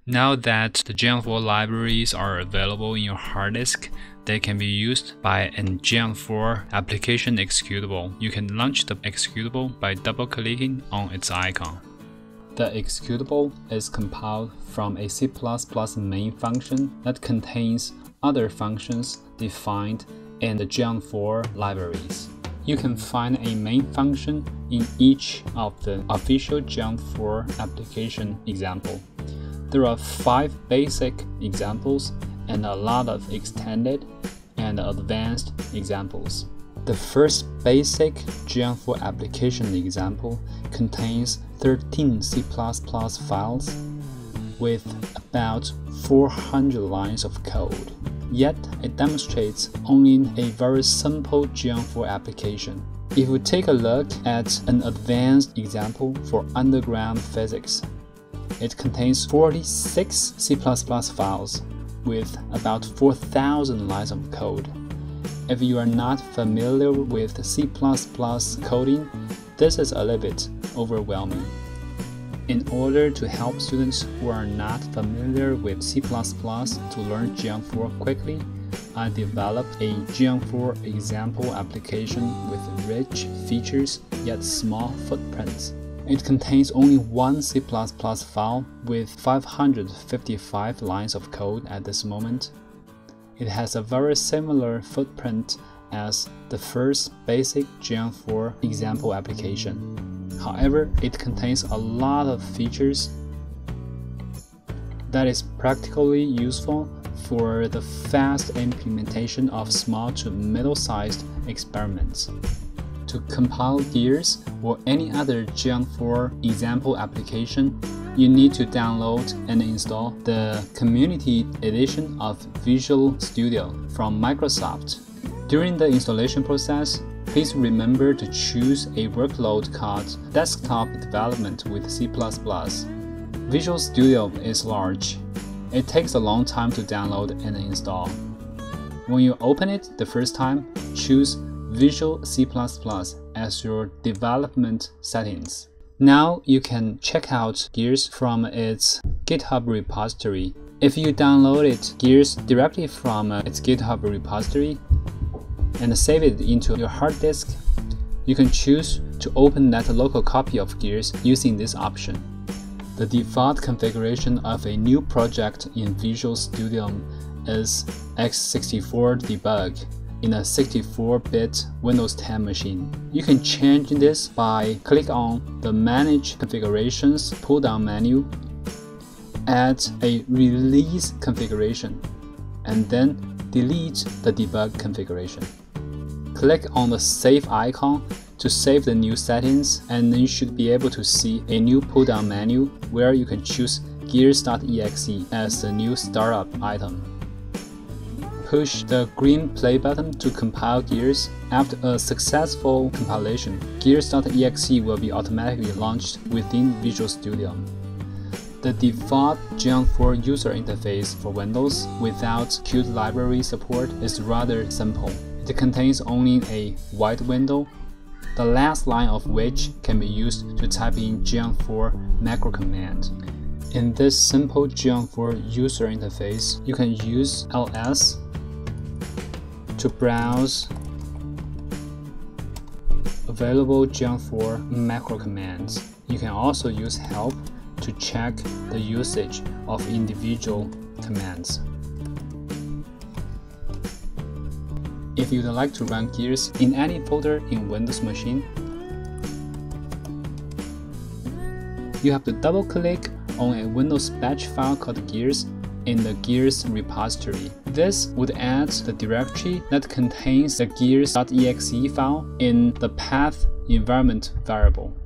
Now that the Geant4 libraries are available in your hard disk, they can be used by a Geant4 application executable. You can launch the executable by double-clicking on its icon. The executable is compiled from a C++ main function that contains other functions defined in the Geant4 libraries. You can find a main function in each of the official Geant4 application example. There are 5 basic examples and a lot of extended and advanced examples. The first basic Geant4 application example contains 13 C++ files with about 400 lines of code. Yet it demonstrates only a very simple Geant4 application. If we take a look at an advanced example for underground physics, it contains 46 C++ files with about 4,000 lines of code. If you are not familiar with C++ coding, this is a little bit overwhelming. In order to help students who are not familiar with C++ to learn Geant4 quickly, I developed a Geant4 example application with rich features yet small footprints. It contains only one C++ file with 555 lines of code at this moment. It has a very similar footprint as the first basic Geant4 example application. However, it contains a lot of features that is practically useful for the fast implementation of small to middle-sized experiments. To compile Gears or any other Geant4 example application, you need to download and install the Community Edition of Visual Studio from Microsoft. During the installation process, please remember to choose a workload called Desktop Development with C++. Visual Studio is large. It takes a long time to download and install. When you open it the first time, choose Visual C++ as your development settings. Now you can check out Gears from its GitHub repository. If you downloaded Gears directly from its GitHub repository and save it into your hard disk, you can choose to open that local copy of Gears using this option. The default configuration of a new project in Visual Studio is x64 debug in a 64-bit Windows 10 machine. You can change this by click on the Manage Configurations pull-down menu, add a Release configuration, and then delete the debug configuration. Click on the Save icon to save the new settings, and then you should be able to see a new pull-down menu where you can choose Gears.exe as the new startup item. Push the green play button to compile Gears. After a successful compilation, Gears.exe will be automatically launched within Visual Studio. The default Geant4 user interface for Windows without Qt library support is rather simple. It contains only a white window, the last line of which can be used to type in Geant4 macro command. In this simple Geant4 user interface, you can use ls to browse available Geant4 macro commands. You can also use help to check the usage of individual commands. If you'd like to run Gears in any folder in Windows machine, you have to double-click on a Windows batch file called Gears in the Gears repository. This would add the directory that contains the Gears.exe file in the path environment variable.